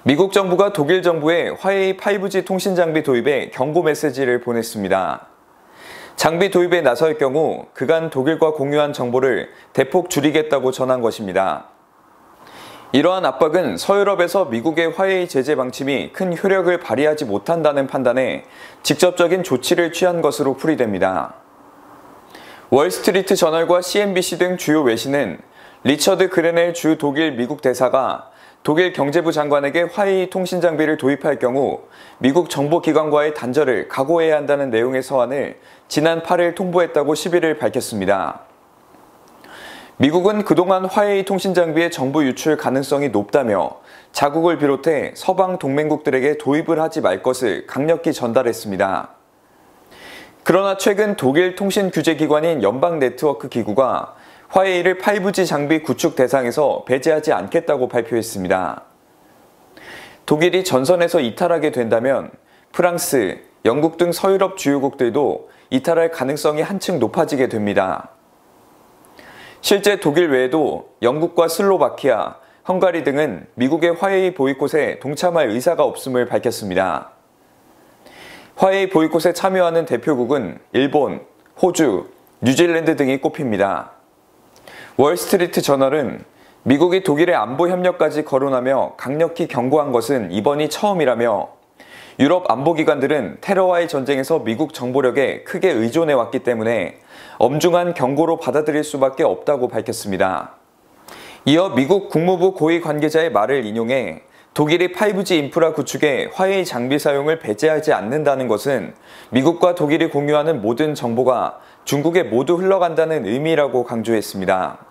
미국 정부가 독일 정부에 화웨이 5G 통신 장비 도입에 경고 메시지를 보냈습니다. 장비 도입에 나설 경우 그간 독일과 공유한 정보를 대폭 줄이겠다고 전한 것입니다. 이러한 압박은 서유럽에서 미국의 화웨이 제재 방침이 큰 효력을 발휘하지 못한다는 판단에 직접적인 조치를 취한 것으로 풀이됩니다. 월스트리트 저널과 CNBC 등 주요 외신은 리처드 그레넬 주 독일 미국 대사가 독일 경제부 장관에게 화웨이 통신 장비를 도입할 경우 미국 정보기관과의 단절을 각오해야 한다는 내용의 서한을 지난 8일 통보했다고 10일을 밝혔습니다. 미국은 그동안 화웨이 통신 장비의 정보 유출 가능성이 높다며 자국을 비롯해 서방 동맹국들에게 도입을 하지 말 것을 강력히 전달했습니다. 그러나 최근 독일 통신 규제 기관인 연방 네트워크 기구가 화웨이를 5G 장비 구축 대상에서 배제하지 않겠다고 발표했습니다. 독일이 전선에서 이탈하게 된다면 프랑스, 영국 등 서유럽 주요국들도 이탈할 가능성이 한층 높아지게 됩니다. 실제 독일 외에도 영국과 슬로바키아, 헝가리 등은 미국의 화웨이 보이콧에 동참할 의사가 없음을 밝혔습니다. 화웨이 보이콧에 참여하는 대표국은 일본, 호주, 뉴질랜드 등이 꼽힙니다. 월스트리트 저널은 미국이 독일의 안보 협력까지 거론하며 강력히 경고한 것은 이번이 처음이라며 유럽 안보기관들은 테러와의 전쟁에서 미국 정보력에 크게 의존해왔기 때문에 엄중한 경고로 받아들일 수밖에 없다고 밝혔습니다. 이어 미국 국무부 고위 관계자의 말을 인용해 독일이 5G 인프라 구축에 화웨이 장비 사용을 배제하지 않는다는 것은 미국과 독일이 공유하는 모든 정보가 중국에 모두 흘러간다는 의미라고 강조했습니다.